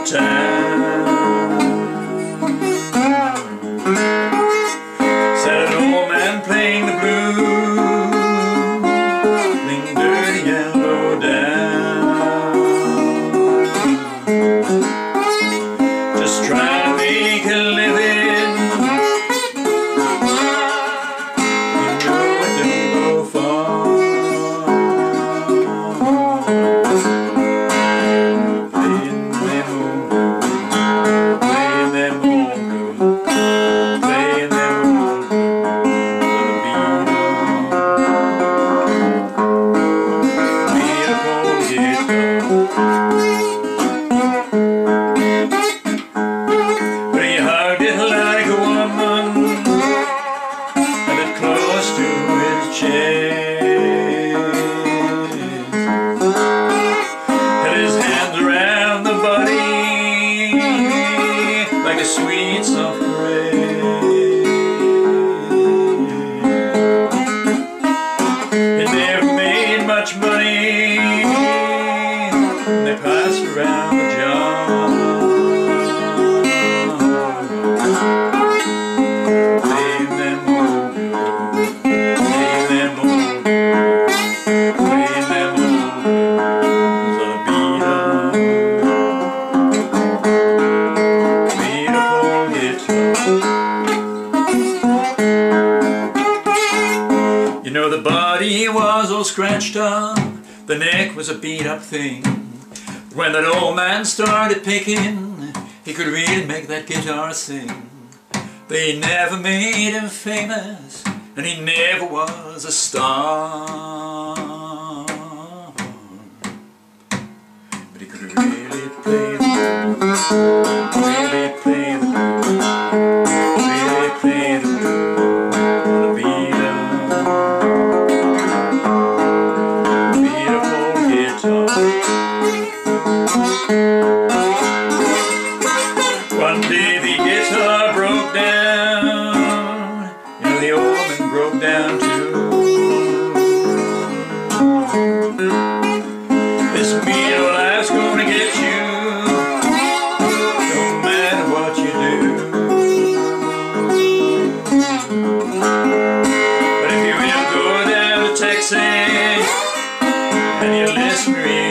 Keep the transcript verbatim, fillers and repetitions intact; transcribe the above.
town. Said an old man playing the blues, playing dirty and low down, just trying to make a living. You know it don't go far. Playing them old blues, playing them old blues, playing them old blues. Beat up old guitar. But he hugged it like a woman, held it close to his chest, had his hands around the body like a sweet soft caress. It never made much money, and they passed around the jar. Playing them old blues, playing them old blues, playing them old blues on a beat up, beat up old guitar. You know the body was all scratched up, the neck was a beat up thing. When that old man started picking, he could really make that guitar sing. They never made him famous, and he never was a star, but he could really play the blues, really play the blues, really play the blues on a beat up, beat up old guitar. One day the guitar broke down, you know the old man broke down too. This mean old life's gonna get you, no matter what you do. But if you will go down to Texas and you listen real